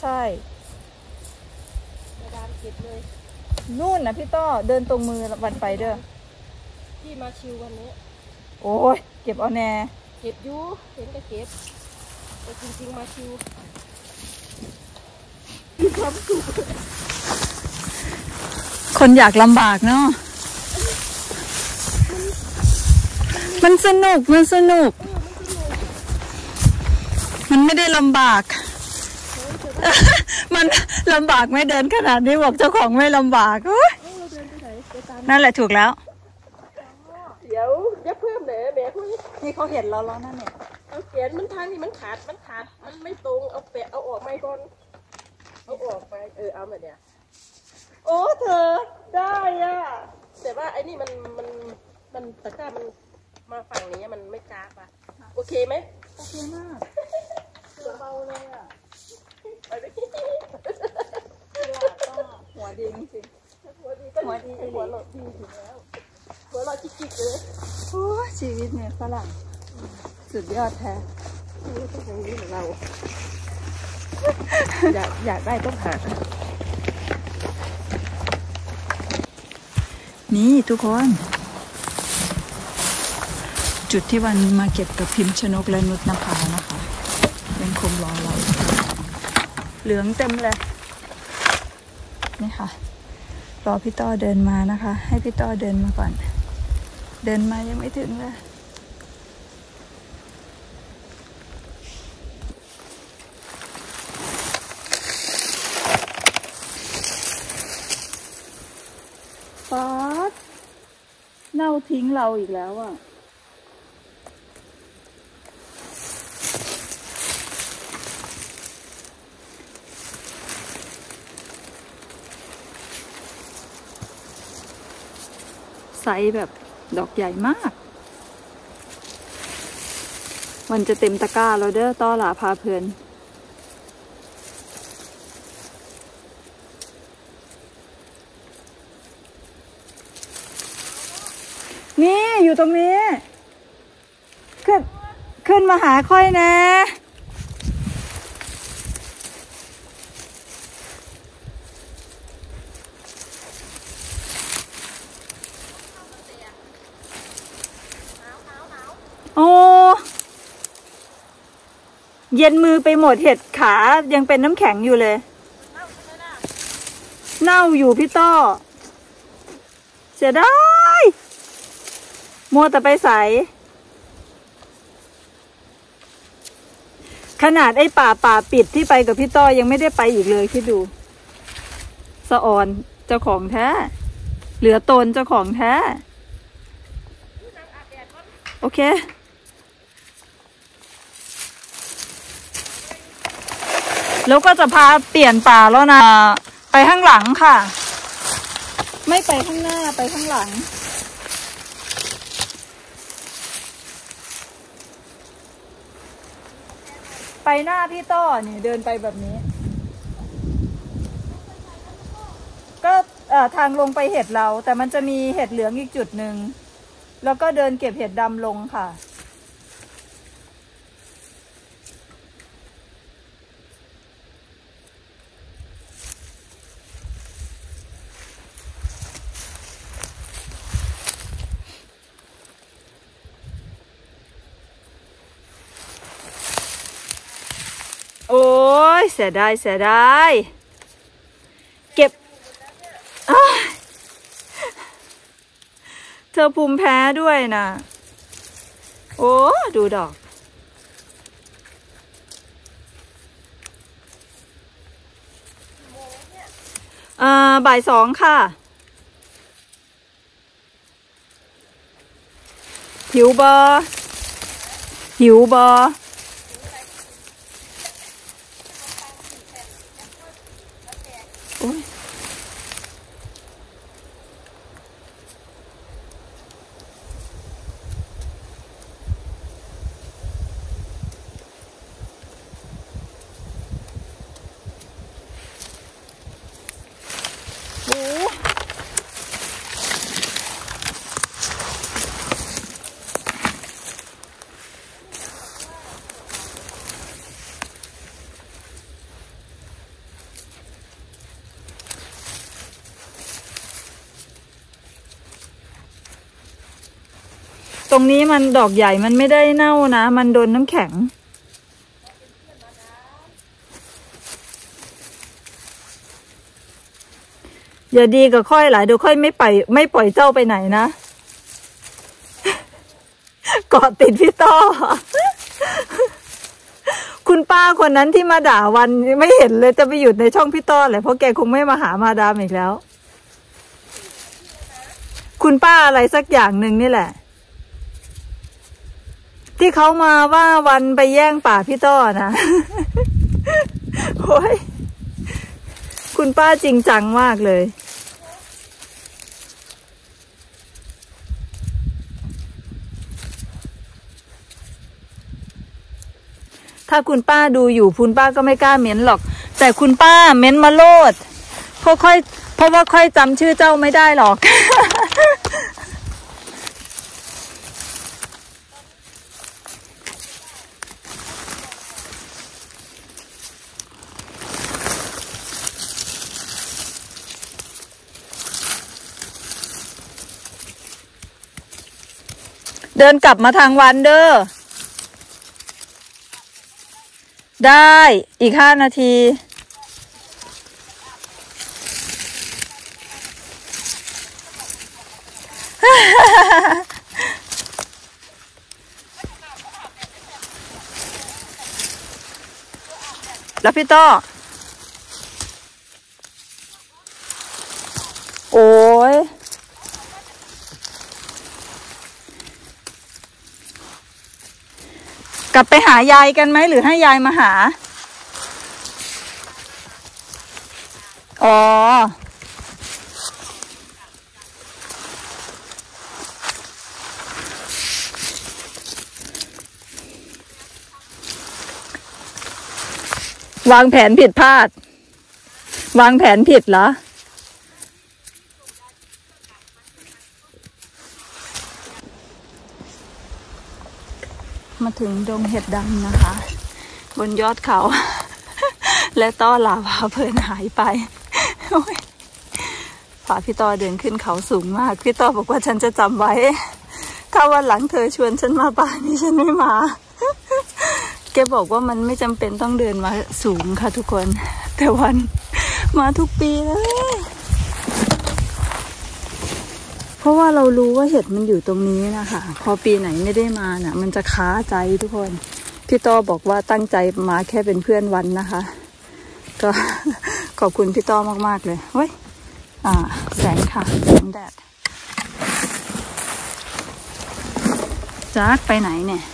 ใช่กระดานเก็บเลยนู่นนะพี่ต้อเดินตรงมือวันไปเด้อที่มาชิววันนี้โอ้ยเก็บเอาแน่เก็บอยู่เห็นก็เก็บแต่จริงๆมาชิวมีความสุขคนอยากลำบากเนาะมันสนุกมันไม่ได้ลำบากมันลำบากไม่เดินขนาดนี้บอกเจ้าของไม่ลำบากนั่นแหละถูกแล้วเดี๋ยวอย่าเพิ่มเลยแม่พวกนี้นี่เขาเห็นเราแล้วนั่นเนี่ยเอาเขียนมันทางนี้มันขาดมันไม่ตรงเอาแปะเอาออกไม่ก่อนเอาออกไปเอาแบบเนี้ยโอ้เธอได้อ่ะแต่ว่าไอ้นี่มันตะกร้ามันมาฝั่งนี้มันไม่จ้าป่ะโอเคไหมโอเคมากเบาเลยอ่ะไปไปที่หัวดีจริงหัวดีหัวหลอดดีถึงแล้วหัวหลอดจิกๆเลยโอ้ชีวิตเนี่ยฝรั่งสุดยอดแท้นี่ต้องอย่างนี้เหมือนเราอยากได้ต้องหานี่ทุกคนจุดที่วันมาเก็บกับพิมพ์ชนกและนุชนภานะคะยังคงรอเราเหลืองเต็มเลยนี่ค่ะรอพี่ต้อเดินมานะคะให้พี่ต้อเดินมาก่อนเดินมายังไม่ถึงเลยป๊าดเน่าทิ้งเราอีกแล้วอ่ะไซส์แบบดอกใหญ่มากมันจะเต็มตะกร้าแล้วเด้อต้อหลาพาเพลินนี่อยู่ตรงนี้ขึ้นมาหาค่อยนะโอ้เย็นมือไปหมดเห็ดขายังเป็นน้ำแข็งอยู่เลยเน่าอยู่พี่ต้อเสียดายมัวแต่ไปใส่ขนาดไอ้ป่าปิดที่ไปกับพี่ต้อยังไม่ได้ไปอีกเลยคิดดูสะออนเจ้าของแท้เหลือตนเจ้าของแท้โอเคแล้วก็จะพาเปลี่ยนป่าแล้วนะไปข้างหลังค่ะไม่ไปข้างหน้าไปข้างหลังไปหน้าพี่ต้อนี่เดินไปแบบนี้ก็ทางลงไปเห็ดเราแต่มันจะมีเห็ดเหลืองอีกจุดหนึ่งแล้วก็เดินเก็บเห็ดดำลงค่ะโอ้ยเสียดายเก็บเธอภูมิแพ้ด้วยนะโอ้ดูดอกบ่าย 2ค่ะหิวบอโอ้ยตรงนี้มันดอกใหญ่มันไม่ได้เน่านะมันโดนน้ำแข็งอย่าดีกับค่อยหลายเดี๋ยวค่อยไม่ปล่อยเจ้าไปไหนนะเกาะติดพี่ต้อคุณป้าคนนั้นที่มาด่าวันไม่เห็นเลยจะไปหยุดในช่องพี่ต้อเลยเพราะแกคงไม่มาหามาดามอีกแล้วคุณป้าอะไรสักอย่างหนึ่งนี่แหละที่เขามาว่าวันไปแย่งป่าพี่ต้อนะโอ้ยคุณป้าจริงจังมากเลยถ้าคุณป้าดูอยู่คุณป้าก็ไม่กล้าเม้นหรอกแต่คุณป้าเม้นมาโลดเพราะว่าค่อยจำชื่อเจ้าไม่ได้หรอกเดินกลับมาทางวันเด้อได้อีก5 นาทีแล้วพี่ต้อโอ้ยกลับไปหายายกันไหมหรือให้ยายมาหาอ๋อวางแผนผิดพลาดวางแผนผิดเหรอมาถึงดงเห็ดดำนะคะบนยอดเขา และต้อลาวาเพลินหายไปฝ่าพี่ต้อเดินขึ้นเขาสูงมากพี่ต้อบอกว่าฉันจะจำไว้ถ้าวันหลังเธอชวนฉันมาป่านี้ฉันไม่มา แกบอกว่ามันไม่จำเป็นต้องเดินมาสูงค่ะทุกคนแต่วันมาทุกปีเลยเพราะว่าเรารู้ว่าเห็ดมันอยู่ตรงนี้นะคะพอปีไหนไม่ได้มาน่ะมันจะค้าใจทุกคนพี่ต้อบอกว่าตั้งใจมาแค่เป็นเพื่อนวันนะคะก็ขอบคุณพี่ต้อมากๆเลยเว้ยแสงค่ะแสงแดดจ๊ากไปไหนเนี่ย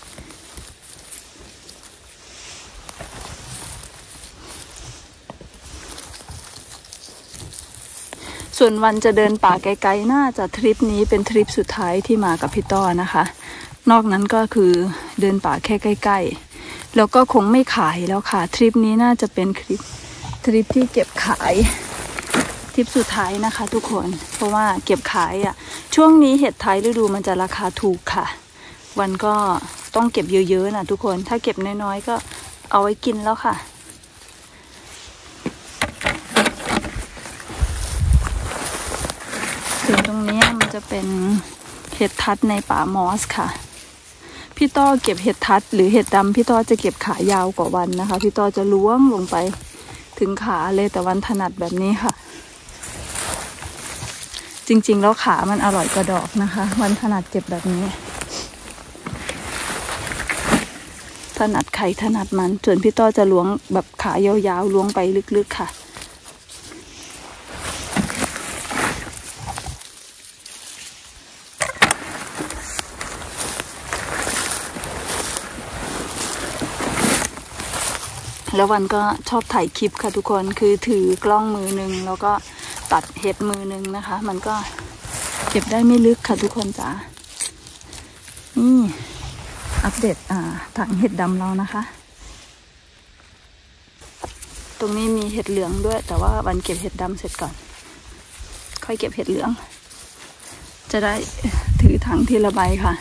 ส่วนวันจะเดินป่าไกลๆน่าจะทริปนี้เป็นทริปสุดท้ายที่มากับพี่ต้อนะคะนอกนั้นก็คือเดินป่าแค่ใกล้ๆแล้วก็คงไม่ขายแล้วค่ะทริปนี้น่าจะเป็นทริปที่เก็บขายทริปสุดท้ายนะคะทุกคนเพราะว่าเก็บขายช่วงนี้เห็ดท้ายฤดูมันจะราคาถูกค่ะวันก็ต้องเก็บเยอะๆนะทุกคนถ้าเก็บน้อยๆก็เอาไว้กินแล้วค่ะถึงตรงนี้มันจะเป็นเห็ดทัดในป่ามอสค่ะพี่ต้อเก็บเห็ดทัดหรือเห็ดดำพี่ต้อจะเก็บขายาวกว่าวันนะคะพี่ต้อจะล้วงลงไปถึงขาเลยแต่วันถนัดแบบนี้ค่ะจริงๆแล้วขามันอร่อยกว่าดอกนะคะวันถนัดเก็บแบบนี้ถนัดไข่ถนัดมันส่วนพี่ต้อจะล้วงแบบขายาวๆล้วงไปลึกๆค่ะแล้ววันก็ชอบถ่ายคลิปค่ะทุกคนคือถือกล้องมือนึงแล้วก็ตัดเห็ดมือนึงนะคะมันก็เก็บได้ไม่ลึกค่ะทุกคนจ๋านี่อัปเดตถังเห็ดดำเรานะคะตรงนี้มีเห็ดเหลืองด้วยแต่ว่าวันเก็บเห็ดดำเสร็จก่อนค่อยเก็บเห็ดเหลืองจะได้ถือถังทีละใบค่ะ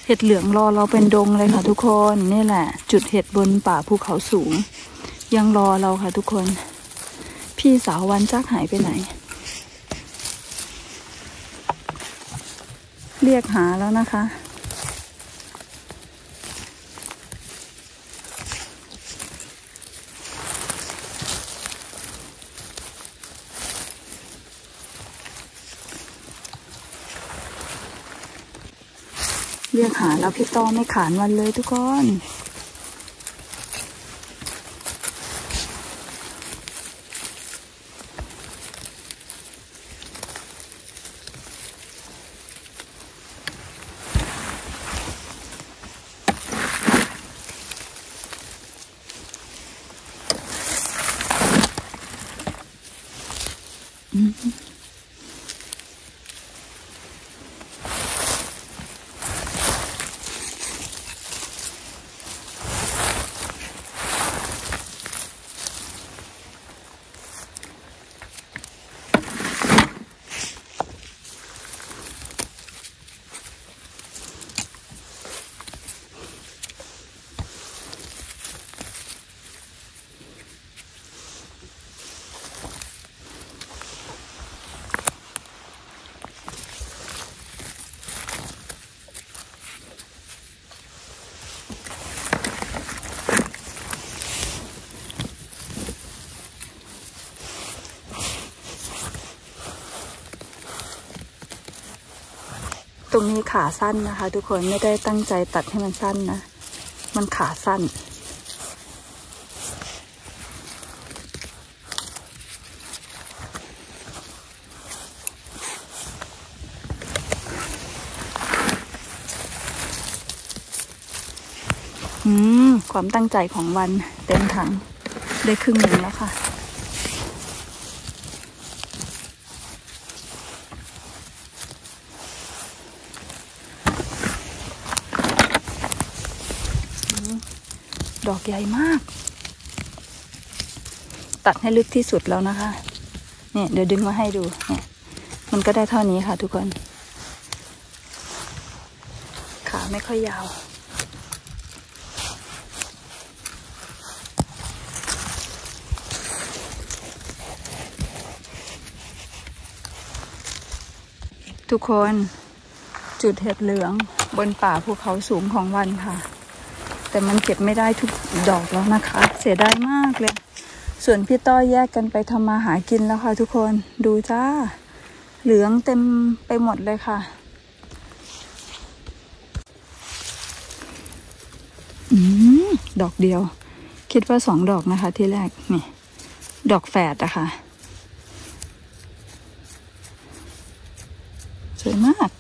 เห็ดเหลืองรอเราเป็นดงเลยค่ะทุกคนนี่แหละ จุดเห็ดบนป่าภูเขาสูงยังรอเราค่ะทุกคนพี่สาววันจักหายไปไหนเรียกหาแล้วนะคะเรียกหาแล้วพี่ต้อไม่ขานวันเลยทุกคนตรงนี้ขาสั้นนะคะทุกคนไม่ได้ตั้งใจตัดให้มันสั้นนะมันขาสั้นความตั้งใจของวันเต็มถังได้ครึ่งหนึ่งแล้วค่ะดอกใหญ่มากตัดให้ลึกที่สุดแล้วนะคะเนี่ยเดี๋ยวดึงมาให้ดูเนี่ยมันก็ได้เท่านี้ค่ะทุกคนขาไม่ค่อยยาวทุกคนจุดเห็ดเหลืองบนป่าภูเขาสูงของวันค่ะแต่มันเก็บไม่ได้ทุกดอกแล้วนะคะเสียดายมากเลยส่วนพี่ต้อยแยกกันไปทำมาหากินแล้วค่ะทุกคนดูจ้าเหลืองเต็มไปหมดเลยค่ะดอกเดียวคิดว่า2 ดอกนะคะที่แรกนี่ดอกแฝดอะค่ะสวยมาก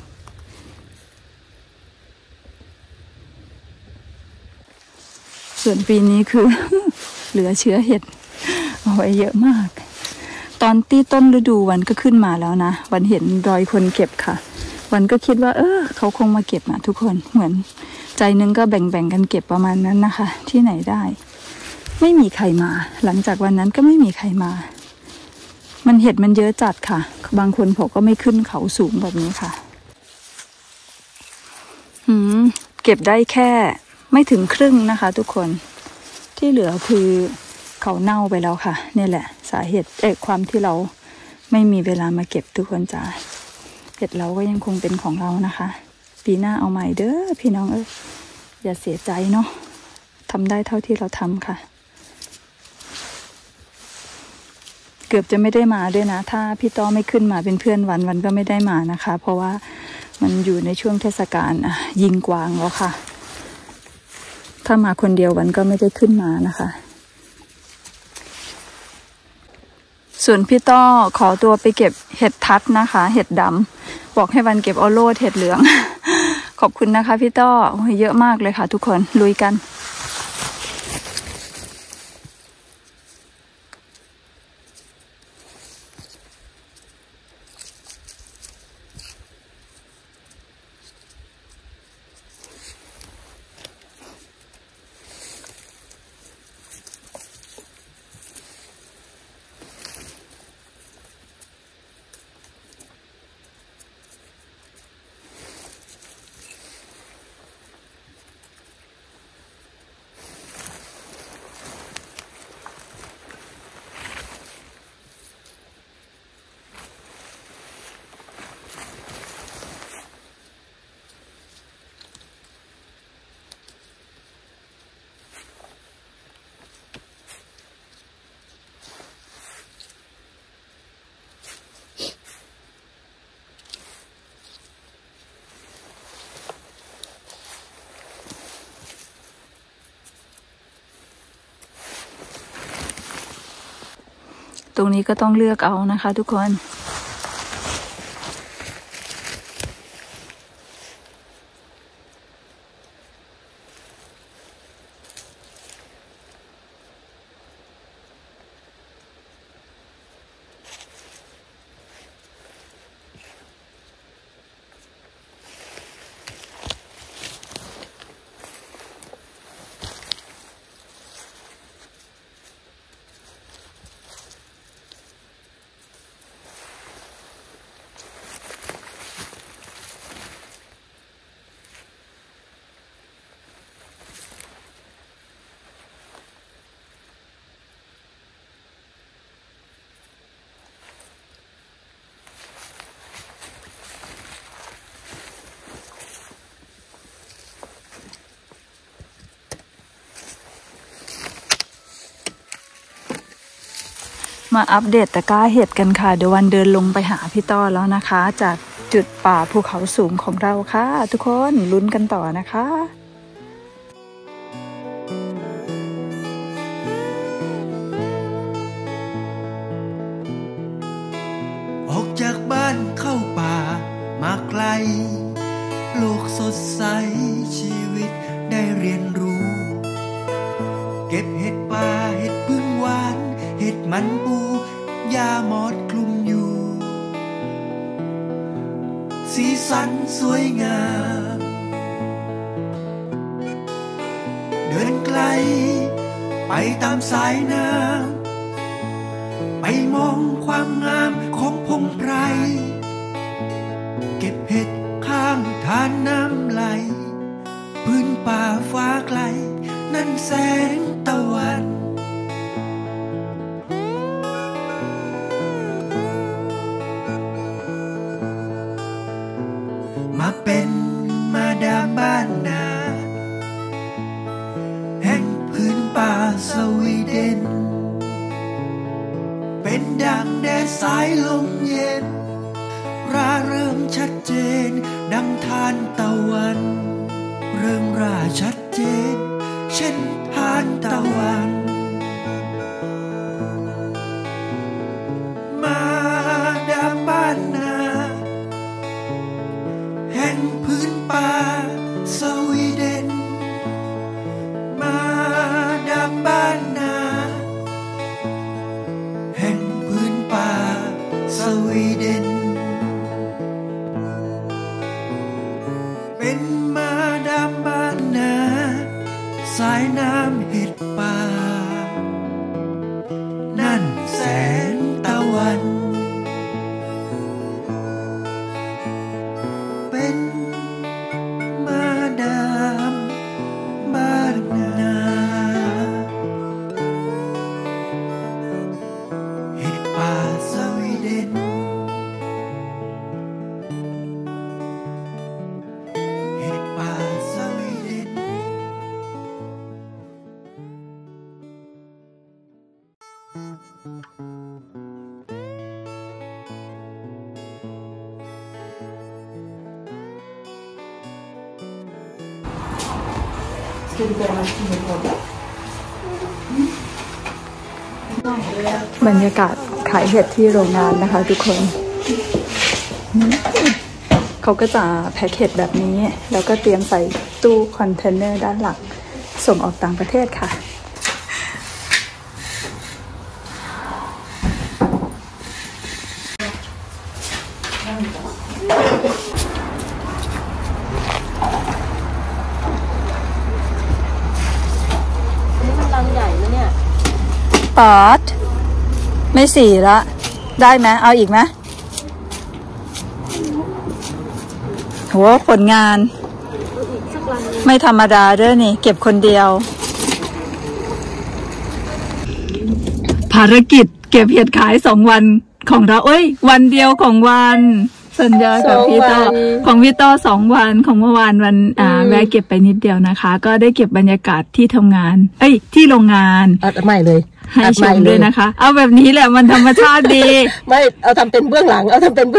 ส่วนปีนี้คือ เหลือเชื้อเห็ดเอาไว้เยอะมากตอนที่ต้นฤดูวันก็ขึ้นมาแล้วนะวันเห็นรอยคนเก็บค่ะวันก็คิดว่าเขาคงมาเก็บนะทุกคนเหมือนใจนึงก็แบ่งกันเก็บประมาณนั้นนะคะที่ไหนได้ไม่มีใครมาหลังจากวันนั้นก็ไม่มีใครมามันเห็ดมันเยอะจัดค่ะบางคนผมก็ไม่ขึ้นเขาสูงแบบนี้ค่ะเก็บได้แค่ไม่ถึงครึ่งนะคะทุกคนที่เหลือคือเขาเน่าไปแล้วค่ะนี่แหละสาเหตุความที่เราไม่มีเวลามาเก็บทุกคนจ้าเห็ดเราก็ยังคงเป็นของเรานะคะปีหน้าเอาใหม่เด้อพี่น้องอย่าเสียใจเนาะทำได้เท่าที่เราทำค่ะเกือบจะไม่ได้มาด้วยนะถ้าพี่ต้อไม่ขึ้นมาเป็นเพื่อนวันก็ไม่ได้มานะคะเพราะว่ามันอยู่ในช่วงเทศกาลยิงกวางแล้วค่ะถ้ามาคนเดียววันก็ไม่ได้ขึ้นมานะคะส่วนพี่ต้อขอตัวไปเก็บเห็ดทัดนะคะเห็ดดำบอกให้วันเก็บเอาโลดเห็ดเหลือง ขอบคุณนะคะพี่ต้อเยอะมากเลยค่ะทุกคนลุยกันตรงนี้ก็ต้องเลือกเอานะคะทุกคนมาอัปเดตตะกร้าเห็ดกันค่ะเดี๋ยววันเดินลงไปหาพี่ต้อแล้วนะคะจากจุดป่าภูเขาสูงของเราค่ะทุกคนลุ้นกันต่อนะคะออกจากบ้านเข้าป่ามาไกลโลกสดใสชีวิตได้เรียนรู้เก็บเห็ดป่าเห็ดพึ่งหวานเห็ดมันปูยาหมอดคลุมอยู่สีสันสวยงามเดินไกลไปตามสายน้ำไปมองความงามของพงไพรเก็บเห็ดข้างทานน้ำไหลพื้นป่าฟ้าไกลนั่นแสงตะวันมาเป็นมาดามบ้านนาแห่งพื้นป่าสวีเดนเป็นดังแดดสายลมเย็นร่าเริงชัดเจนดังทานตะวันเริงร่าชัดเจนเช่นทานตะวันมาดามบ้านนาแห่งพื้นป่าสวีเดนมาดามบ้านนาแห่งพื้นป่าสวีเดนเป็นมาดามบ้านนาสายน้ำเห็ดป่านั่นแสงตะวันเป็นมาดามบ้านนาเห็ดป่าสวีเดนเห็ดป่าสวีเดนบรรยากาศขายเห็ดที่โรงงานนะคะทุกคนเขาก็จะแพ็คเห็ดแบบนี้แล้วก็เตรียมใส่ตู้คอนเทนเนอร์ด้านหลังส่งออกต่างประเทศค่ะปอดไม่สี่ละได้ไหมเอาอีกไหมโหผลงานไม่ธรรมดาด้วยนี่เก็บคนเดียวภารกิจเก็บเห็ดขาย2 วันของเราวันเดียวของวันสัญญากับพี่ต้อของพี่ต้อ2 วันของเมื่อวานวันแวะเก็บไปนิดเดียวนะคะก็ได้เก็บบรรยากาศที่ทำงานที่โรงงานไม่เลยให้ชมด้วยนะคะเอาแบบนี้แหละมันธรรมชาติดีไม่เอาทำเป็นเบื้องหลัง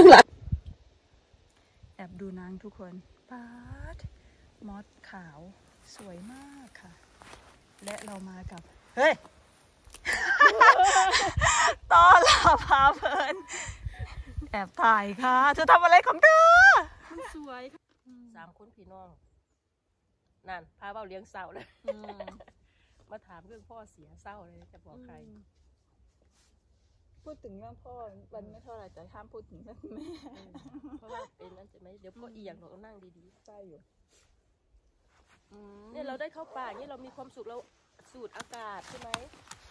แอบดูนางทุกคนป๊าดมอสขาวสวยมากค่ะและเรามากับต้อลาพาเพลินแอบถ่ายค่ะเธอทำอะไรของเธอมันสวย3 คนพี่น้องนั่นพาเบาเลี้ยงเศร้าเลยมาถามเรื่องพ่อเสียเศร้าเลยจะบอกใครพูดถึงเรื่องพ่อมันไม่เท่าไหร่แต่ห้ามพูดถึงเรื่องแม่เพราะว่าเป็นนั่นใช่ไหมเดี๋ยวพ่อเอียงเรานั่งดีๆใช่อยู่เนี่ยเราได้เข้าป่าเนี่ยเรามีความสุขเราสูดอากาศใช่ไหม